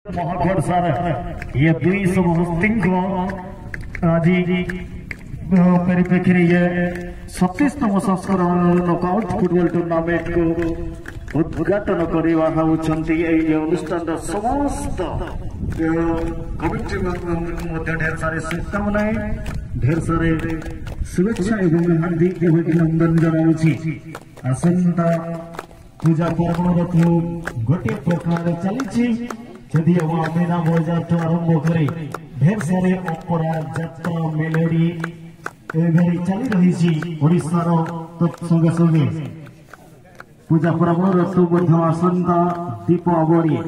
Mahagarh sir ये 200 को आज परिप्रेक्षी ये 37तम संस्करण नॉकआउट फुटबॉल टूर्नामेंट को उद्घाटन करने अनुष्ठान समस्त कमिटी ढेर सारे शुभकामनाएं ढेर सारे शुभेच्छा एवं हार्दिक अभिनंदन जनाऊँगी। आसंता पूजा पर्व गोटे प्रकार चली जदि मीना बजार आरंभ करे ढेर सारे ऑपेरा यात्रा मेलोडी एभली चली रही ओडिशार संगे संगे पूजा पर्व ऋतु आसंता दीपावली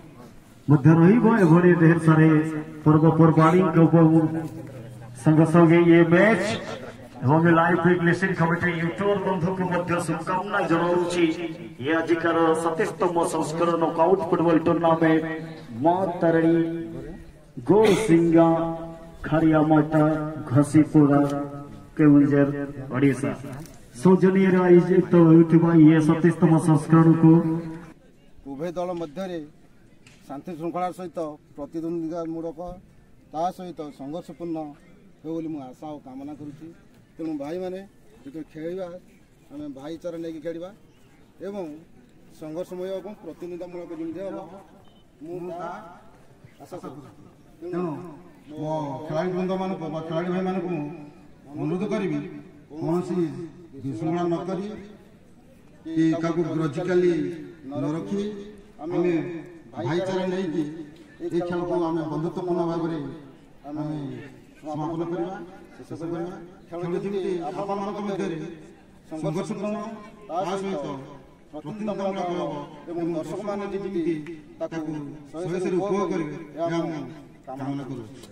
रही ढेर सारे पर्वपर्वाणी संगे संगे ये मैच एवं लाइव टेलीविजन कमिटी यूट्यूब बंधु को शुभकामना जनाऊँगी। ये आजिकार 37तम संस्करण नॉकआउट फुटबॉल टूर्नामेंट मां तारिणी गोरसिंगा खाड़ियामाटा घसीपुरा केवंझर ओडिशा सौजन्य आयोजित होता ये 37तम संस्करण को उभय दल मध्य शांति श्रृंखला सहित प्रतिद्वंदितामूलक ता सहित संघर्षपूर्ण हो आशा और कामना करुच्ची। तेणु भाई मैंने जो खेलवा आम भाईचारा नहीं खेलवा एवं संघर्षमय और प्रतिद्वंदितामूलक जमी हम आशा करूँ खेलाड़ी बंध मान खेलाड़ी भाई मान अनुरोध करी कौन विशृंखला नक ग्रजिकाली न रखी आम भाईचारा नहीं ये खेल को आम बंधुत्वपूर्ण भाव में समापन करवा शेष करवा खेल जमी आपण मध्य संघर्षपूर्ण सहित प्रतिद्वंदितामूलक एवं दर्शक मैंने जमी उपभोग करेंगे कामना करूँ।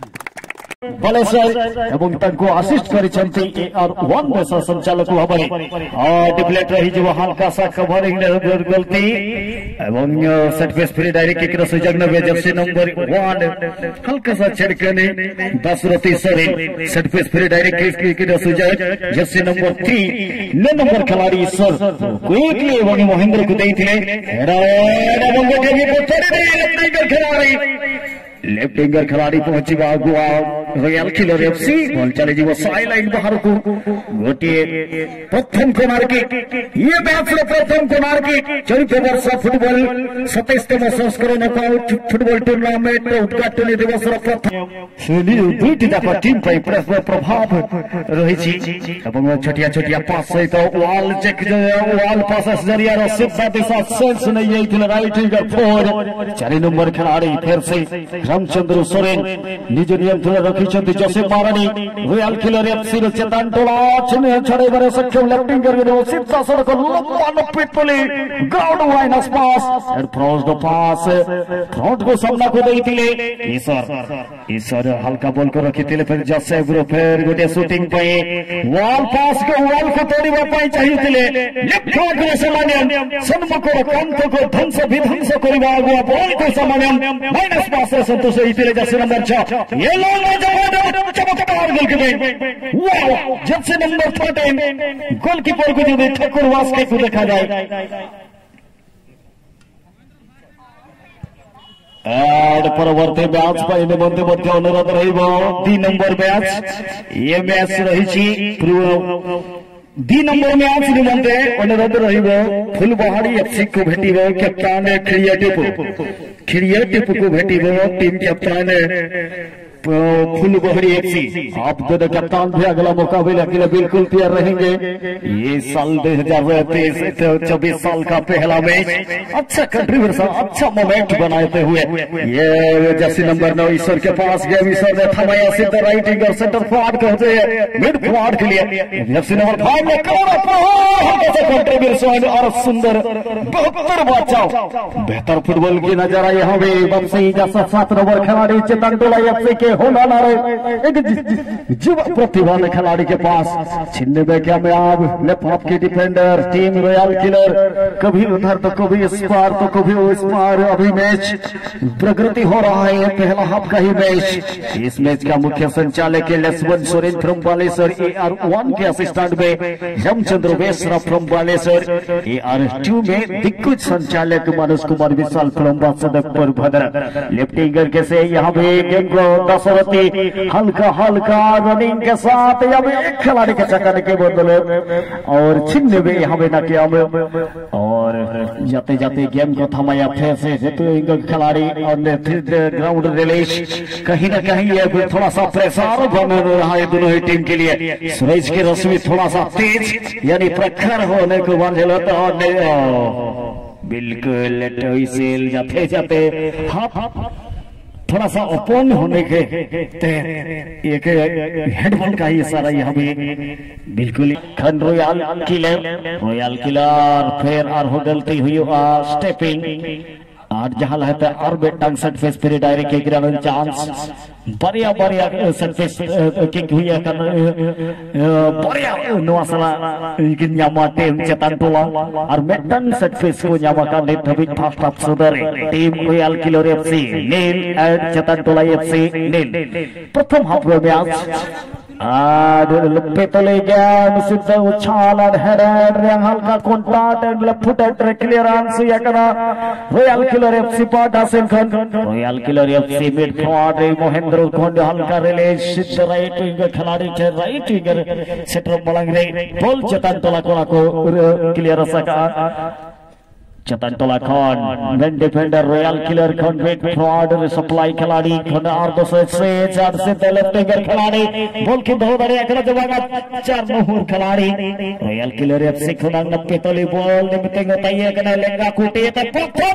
एवं तांको असिस्ट करिसेंती AR1 देश संचालक भाबरे डिप्लेट रही जो हल्का सा कवरिंग गलती एवं set piece free direct kick रो सुजग नबे जर्सी नंबर 1 हल्का सा छड़कने Dasrathi Soren set piece free direct kick रो सुजग जर्सी नंबर 3 9 नंबर खिलाड़ी सर क्विकली एवं महेंद्र को देइथिले एवं गोटे भी पछरे खिलाड़ी लेफ्ट विंगर खिलाड़ी पहुंचवा आगुआ रॉयल किलर एफसी बॉल चले जीव साइड लाइन बाहर को गोटे प्रथम कोनार किक ये मैच रो प्रथम कोनार किक चलित वर्ष फुटबॉल 27तम संस्करण नॉकआउट फुटबॉल टूर्नामेंट उद्घाटन दिवस रो प्रथम दुईटी जाक टीम पर प्रभाव रही एवं छोटिया छोटिया पास सहित वॉल चेक वॉल पास जरिया रो सीधा दिशा सेंस नहीं जाइथिले राइट विंगर 4 4 नंबर खिलाड़ी फिर से रामचंद्र सोरेन निज नियंत्रण रखी जोसेफ मारानी Royal Killer FC Chetan Tola छड़े बारे सक्षम लेफ्ट विंगर सीधा सड़क लंबा पिटली ग्राउंड वाइनस पास एंड फ्रॉस्ट पास फ्रंट को सामना को देइतिले ईश्वर हल्का बॉल को रखितिले फिर जोसेफ रो फिर गोटे शूटिंग पे वॉल पास को वॉल को तोड़िबा पई चाहितिले लेफ्ट हाथ रो सामान्य सन्मुख कांत को ध्वंस विध्वंस करबा आगुआ बॉल को सामान्य minus pass Santosh jersey number 6 ये चमत्कार goalkeeper wow jersey number 13 goalkeeper को जो ठाकुर वास्के को देखा जाए परवर्ती मैच पर निबंध अनुरोध रहिबो 3 नंबर मैच ये मैच रही 2 नंबर मैच निबंधे अनुरोध रहिबो फुलबाड़ी एफसी को भेटिबो कैप्टन क्रिएटिव को भेटिबो टीम कैप्टन फुलबहड़ी एफसी आप दोनों कप्तान भी अगला मुकाबला के लिए बिल्कुल तैयार रहेंगे। ये साल 2023-24 साल का पहला मैच अच्छा कंट्रीब्यूशन अच्छा मोमेंट बनाते हुए ये जर्सी नंबर 9 ईश्वर के पास गया ईश्वर ने थमाया सीधा राइट विंगर सेंटर फॉरवर्ड को होते हैं मिड फॉरवर्ड के लिए जर्सी नंबर 5 में कंट्रीब्यूशन और सुंदर बेहतर बचाव बेहतर फुटबॉल की नजारा यहाँ पे बमसई जैसा 7 नंबर खिलाड़ी चेतन टोला एफसी के होना ना रहे एक युवा प्रतिभा खिलाड़ी के पास छीनने में कामयाब लेफ्ट की डिफेंडर टीम रॉयल किलर कभी उधर तो कभी इस पार तो कभी उस पार। अभी मैच प्रगति हो रहा है, पहला हाफ का ही मैच। इस मैच का मुख्य संचालक लक्ष्मण सोरेन फ्रॉम बालेश्वर, AR1 के असिस्टेंट में रामचंद्र बेसरा फ्रॉम बालेश्वर, AR2 में दिग्गज संचालक मनोज कुमार विशाल फ्रॉम बासदपुर भद्र। लेफ्टिंगर के से यहाँ पे गेम को दशरथी हल्का हल्का रनिंग के साथ यहाँ पे एक खिलाड़ी के चक्कर के बदले और छिन्ने में यहाँ पे न किया और जाते जाते गेम को थमाया फिर से खिलाड़ी और ग्राउंड रिलीज। कहीं ना कहीं ये थोड़ा सा प्रेशर बन रहा है दोनों ही टीम के लिए। सूरज की रोशनी थोड़ा सा तेज यानी प्रखर होने को मान बिल्कुल सेल जाते जाते थोड़ा सा ओपन होने के एक हेडबॉल का ही इशारा यहाँ भी बिल्कुल खन रॉयल किलर फिर और हो गलती हुई स्टेपिंग और जहां रहता है और बेटंग सरफेस पर डायरेक्ट के ग्राउंड चांस बढ़िया बढ़िया सरफेस किक हुई है बढ़िया नवासला लेकिन यामा टीम चेतन टोला और मेटन सरफेस को यामा का नेट भी फास्ट अप सुधर team Royal Killer FC nil and Chetan Tola FC nil. प्रथम हाफ में मैच पेतले गेम सिद्ध उछाल and headed हल्का contact and left footed clearance या करा रॉयल किलर एफसी पार्ट हासिल कर Royal Killer FC mid forward Mahendra Khond हल्का रिलीज सिद्ध राइट विंगर खिलाड़ी के राइट विंगर सेटर बलंग रे बॉल चेतन तोला को क्लियर सका Chetan Tola Khan main defender Royal Killer Khan वेट फॉरवर्ड सप्लाई खिलाड़ी खान और दोसर से चार से लेफ्ट विंगर खिलाड़ी बॉल की बहुत बढ़िया कर जवाब चार नंबर खिलाड़ी रॉयल किलर एफसी खान 90 तोली बॉल निमित्त बताइए कना लेंगा कूटे तो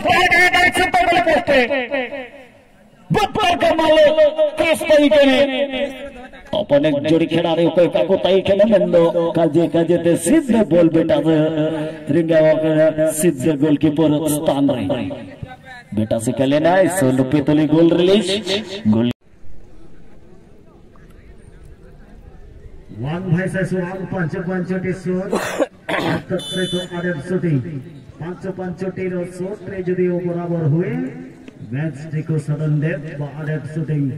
बप्पर का मालो किस तरीके ने अपने जोड़ी खिलाड़ी को काको ताई खेले नंदो काजे ते सिद्ध बॉल बेटा रिंगा वगैरह सिद्ध गोलकीपर स्थान रही बेटा से खेले ना 90 तोली गोल रिलीज गोल 1 versus 1 पंचोटी शॉट तक से तो आदर शूटिंग पंचोटी रो शॉट रे यदि वो बराबर हुए मैच को सदन दे आदर शूटिंग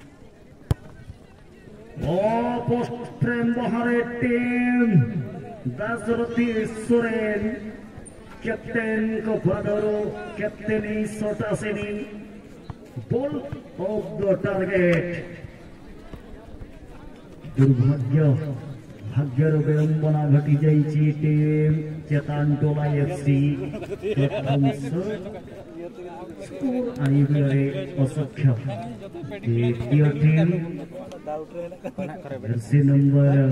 ओ पोस्ट फ्रेम बहारे टीम दशरथी सोरेन कैप्टन को बदरो कैप्टनी सोटासेनी बॉल ऑफ द टारगेट दुर्भाग्य भाग्यर विडंबना घटी जाइए team Chetan Tola FC score आईबीआई असख्य द्वितीय team jersey number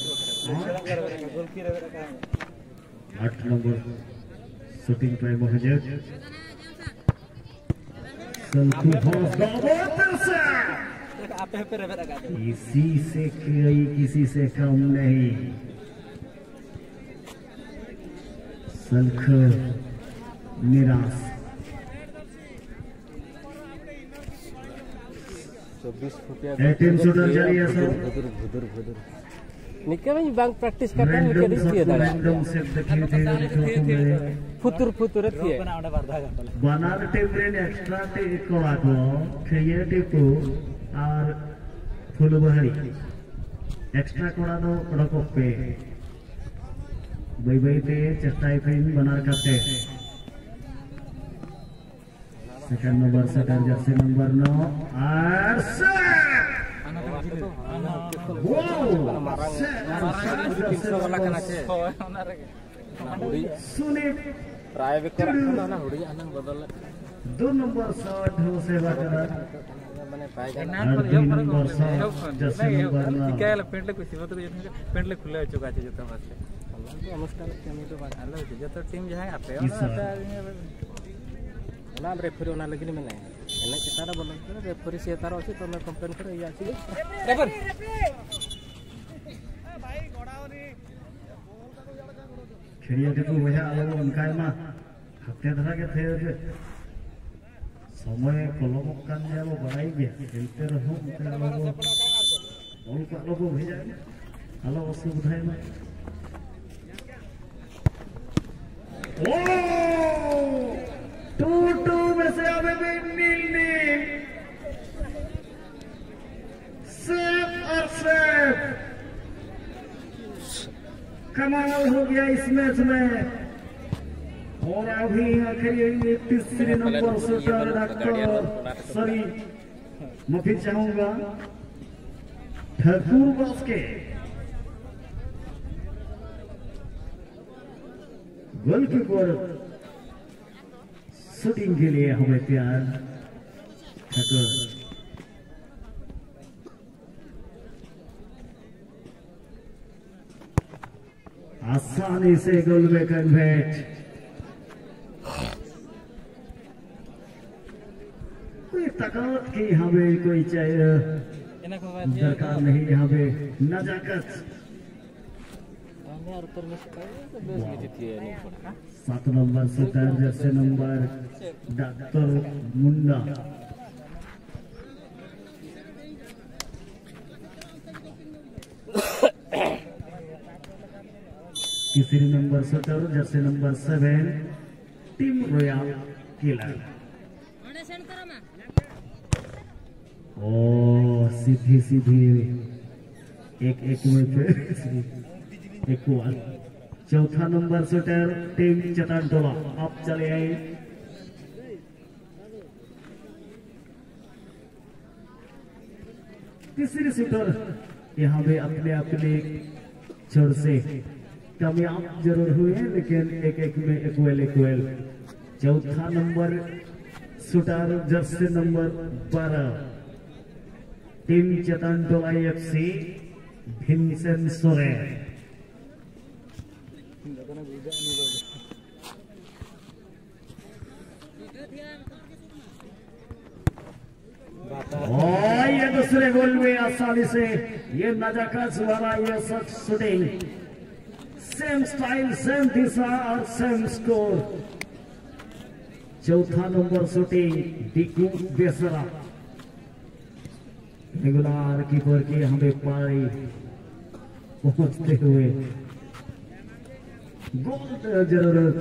8 number shooting पे महजब इसी से कोई किसी से कम नहीं सल्ख निराश 18 शूटर जारी है सर निके में बैंक प्रैक्टिस करता है निके दिखती है दादा रैंडम से देखिए फुतुर थिए बनार टीम रे एक्स्ट्रा टे कोला को क्रिएटिव को और फुल बहरी एक्स्ट्रा कोला दो रको पे बई पे चेष्टा फेन बनार करते सेकंड नंबर से जर्सी नंबर 9 और दो नंबर शॉट हो से माने पाए नंबर शॉट जैसे नंबर क्या पेंट ले कुछ मत पेंट ले खुले चुका है जतो बस अनुष्ठान केमी तो आलो जतो टीम जहां आपे ना रेफरी ओना लगिन में नहीं एने केतारा बोल रेफरी से तार अछि तो मैं कंप्लेन कर या अछि रेफर भाई गोडावनी खेलिया देखो वह आलो उनका मा हत्या धरा के थे समय kolomok kan lo barai dia enter home lo ko bheja halo असुविधा में ओ 2-2 में से अभी भी नील सेफ और सेफ कमाल हो गया इस मैच में। और अभी आखिरी तीसरे नंबर शूटर सॉरी माफी चाहूंगा ठाकुर बॉस के गोलकीपर शूटिंग के लिए हमें प्यार ठाकुर आसानी से गोल में कन्वर्ट कोई ताकत की हमें कोई चाहिए दरकार नहीं यहाँ पे नजाकत 7 number shooter jersey number doctor Munda तीसरी number shooter jersey number 7 team Royal Killer. ओ सीधी सीधी एक में फिर एक चौथा number shooter team Chetan Tola अब चले आए तीसरी शूटर यहाँ पे अपने अपने छोर से कामयाब जरूर हुए हैं लेकिन एक में इक्वल। चौथा number shooter jersey number 12 team Chetan Tola FC भिनसेन सोरेन। और ये दूसरे गोल में आसानी से ये नजाकत वाला ये सच शूटिंग सेम स्टाइल सेम दिशा और सेम स्कोर। चौथा number shooting Diku Besra regular keeper की हमें पारी पहुंचते हुए गोल जरूरत।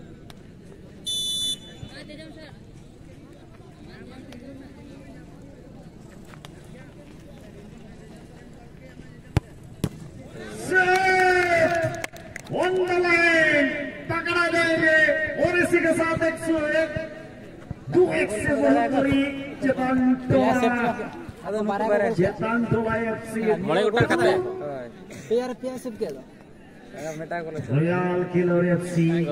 ऑन द लाइन पकड़ा जाएंगे और इसी के साथ 101 2-1 से बढ़ोतरी Chetan Tola FC Royal Killer FC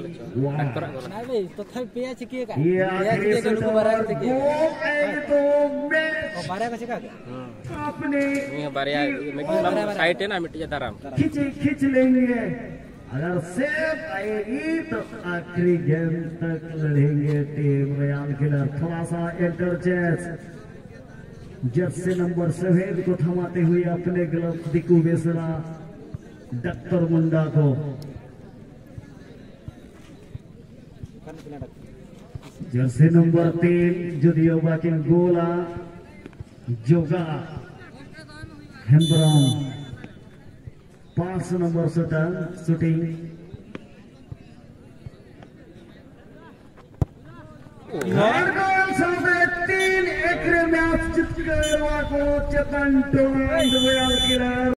खींच लेंगे अगर सेफ आएगी तो आखिरी गेम तक लड़ेंगे टीम रॉयल किलर। थोड़ा सा इंटरचेंज जर्सी नंबर 7 को थमाते हुए अपने ग्लव डिकू बेसरा डॉक्टर मुंडा को जर्सी नंबर 3 जुदियो बाकिन गोला जोगा हेम्ब्राउन 5 नंबर शूटर शूटिंग तीन एक मैच जीत गए चतन टोला